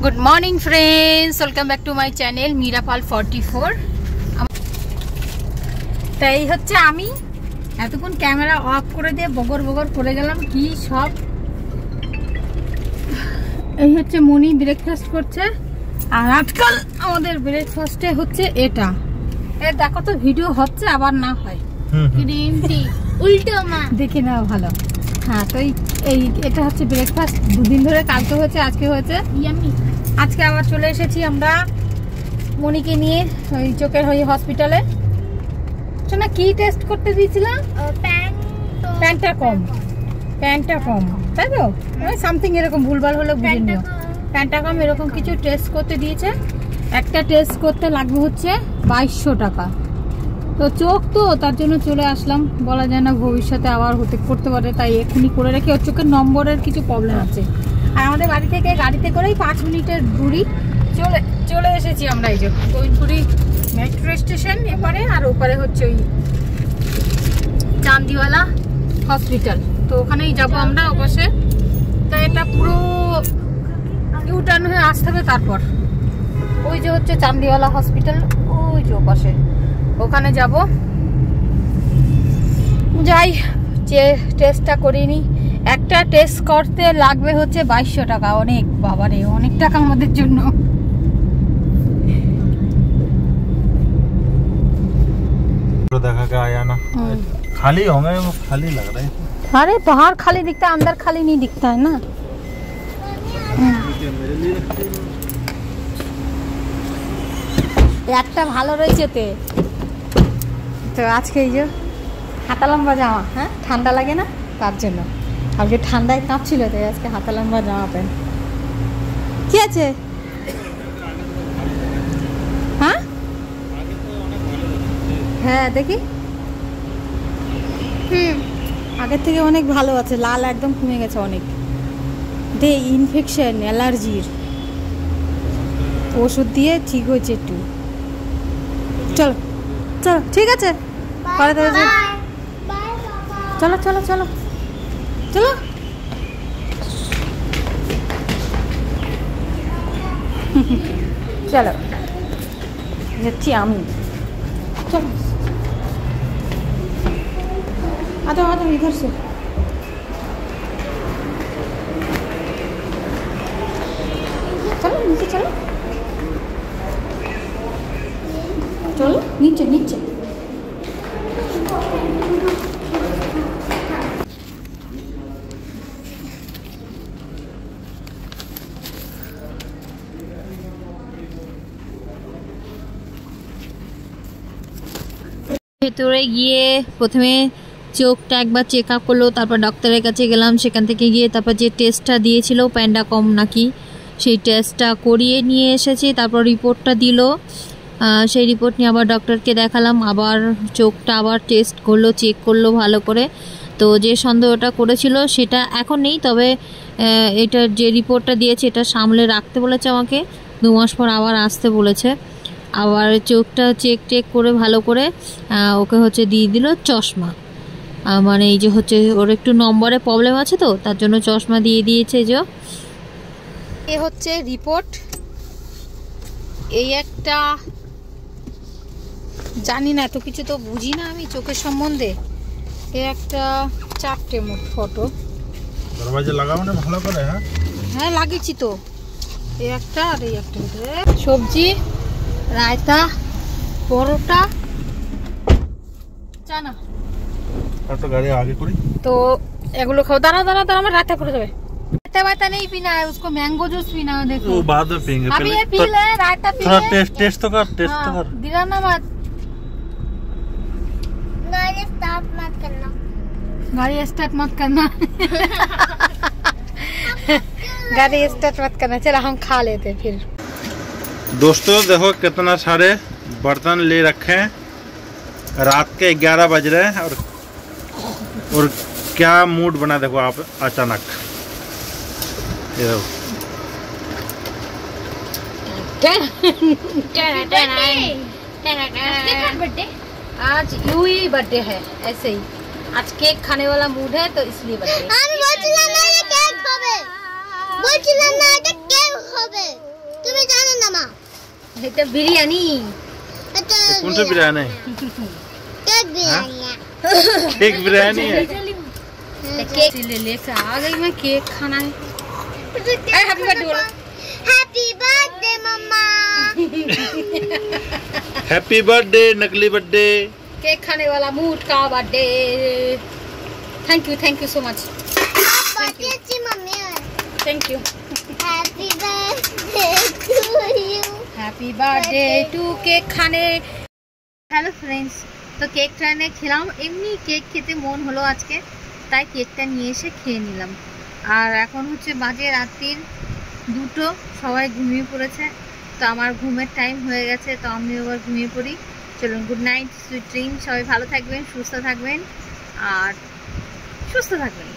Good morning friends, welcome back to my channel মিরাপাল 44। তাই হচ্ছে আমি এতক্ষণ ক্যামেরা অফ করে দিয়ে বগর বগর করে গেলাম কি সব। এই হচ্ছে মনি ব্রেকফাস্ট করছে, আর আজকাল আমাদের ব্রেকফাস্টে হচ্ছে এটা। দেখো তো ভিডিও হচ্ছে আবার না হয় গ্রিন টি উল্টো মা দেখে নাও ভালো। হ্যাঁ, তো এই এটা হচ্ছে ব্রেকফাস্ট। দুদিন ধরে কালকে হয়েছে, আজকে হয়েছে। আজকে আবার চলে এসেছি আমরা মনিকে নিয়ে ওই চোখের ওই হসপিটালে। শোনা কি টেস্ট করতে দিয়েছিলাম? প্যান্টটা কম তাই তো, সামথিং এরকম ভুলভাল হলে বুঝে নিও। প্যান্টটা কম এরকম কিছু টেস্ট করতে দিয়েছে। একটা টেস্ট করতে লাগবে হচ্ছে 2200 টাকা। তো চোখ তো তার জন্য চলে আসলাম, বলা যায় না ভবিষ্যতে আবার করতে পারে, তাই এখনই করে রেখে। ওর চোখের নম্বরের কিছু প্রবলেম আছে। আর আমাদের বাড়ি থেকে গাড়িতে করেই 5 মিনিটের দূরই চলে এসেছি আমরা। এই যে গোবিন্দপুরি মেট্রো স্টেশন এপারে, আর ওপারে হচ্ছে ওই চান্দিওয়ালা হসপিটাল। তো ওখানেই যাবো আমরা অবশ্যই। তো এটা পুরো ইউটার্ন হয়ে আসতে হবে, তারপর ওই যে হচ্ছে চান্দিওয়ালা হসপিটাল, ওই যে ওপাশে ওখানে যাব। যাই যে টেস্টটা করিনি। একটা টেস্ট করতে লাগবে হচ্ছে 2200 টাকা। অনেক বাবারে, অনেক টাকা আমাদের জন্য। देखा के आया ना, खाली होंगे वो, खाली लग रहा है। अरे बाहर खाली दिखता है, अंदर खाली नहीं दिखता है ना। একটা ভালো রয়েছে তো আজকে এই যে হাতা লম্বা জামা। হ্যাঁ, ঠান্ডা লাগে না তার জন্য। আজকে ঠান্ডায় কাঁপছিল, তাই আজকে হাতা লম্বা জামা প্যান্ট। কি আছে? হ্যাঁ হ্যাঁ দেখি। আগের থেকে অনেক ভালো আছে, লাল একদম কমে গেছে অনেক। ইনফেকশন অ্যালার্জির ওষুধ দিয়ে ঠিক হয়েছে একটু। চলো চলো, ঠিক আছে, পরে চলো চলো চলো চলো। চলো যাচ্ছি আমি। चलो आ जाओ इधर से। चलो नीचे, चलो चलो नीचे नीचे। ভেতরে গিয়ে প্রথমে চোখটা একবার চেক আপ করলো, তারপর ডক্টরের কাছে গেলাম। সেখান থেকে গিয়ে তারপর যে টেস্টটা দিয়েছিল প্যান্ডা কম নাকি, সেই টেস্টটা করিয়ে নিয়ে এসেছি। তারপর রিপোর্টটা দিল, সেই রিপোর্ট নিয়ে আবার ডক্টরকে দেখালাম। আবার চোখটা আবার টেস্ট করলো, চেক করলো ভালো করে। তো যে সন্দেহটা করেছিল সেটা এখন নেই, তবে এটার যে রিপোর্টটা দিয়েছে এটা সামলে রাখতে বলেছে আমাকে। 2 মাস পর আবার আসতে বলেছে। আবার চোখটা চেক করে ভালো করে ওকে হচ্ছে দিয়ে দিল চশমা। মানে এই যে হচ্ছে ওর একটু নম্বরে প্রবলেম আছে, তো তার জন্য চশমা দিয়ে দিয়েছে। যে এ হচ্ছে রিপোর্ট। এই একটা জানি না, এত কিছু তো বুঝি না আমি চোখের সম্বন্ধে। এই একটা 4টে মোট ফটো দরওয়াজা লাগাও না ভালো করে। হ্যাঁ লাগিয়েছি তো। এই একটা আর এই একটা সবজি, রায়তা, পরোটা, চানা। तो गाड़ी आगे करी तो एगुलो खाओ। दाना दाना दाना में रायता पड़ जाए। रायता नहीं पीना है उसको, मैंगो जूस पीना है। देखो वो बाद में पीएंगे, अभी ये पी ले, रायता पी ले। थोड़ा टेस्ट तो कर, टेस्ट तो कर। दिलाना मत, गाड़ी स्टार्ट मत करना, गाड़ी स्टार्ट मत करना। गाड़ी स्टार्ट मत करना। चलो हम खा लेते फिर। दोस्तों देखो कितना सारे बर्तन ले रखे हैं। रात के 11 बज रहे हैं और क्या मूड बना देखो आप अचानक। ये देखो आज यूं ही बर्थडे है, ऐसे ही आज केक खाने वाला मूड है, तो इसलिए बर्थडे। আমি বলছিলাম না এটা কেক হবে, বলছিলাম না এটা কেক হবে। এটা বিরিয়ানি। कौन सा बिरयानी? केक बिरयानी है। केक बिरयानी है। केक ले लेकर आ गई मैं, केक खाना है। हैप्पी बर्थडे बोलो। Happy birthday mamma. Happy birthday नकली बर्थडे। केक खाने वाला मूड का birthday. Thank you so much. बहुत ही अच्छी मम्मी है। Thank you. Happy birthday to you. Happy birthday to cake खाने। হ্যালো ফ্রেন্ডস, তো কেকটা এনে খেলাম। এমনি কেক খেতে মন হলো আজকে, তাই কেকটা নিয়ে এসে খেয়ে নিলাম। আর এখন হচ্ছে বাজে রাত্রির 2টো, সবাই ঘুমিয়ে পড়েছে। তো আমার ঘুমের টাইম হয়ে গেছে, তো আমি এবার ঘুমিয়ে পড়ি। চলুন, গুড নাইট, সুইট ড্রিম। সবাই ভালো থাকবেন, সুস্থ থাকবেন আর সুস্থ থাকবেন।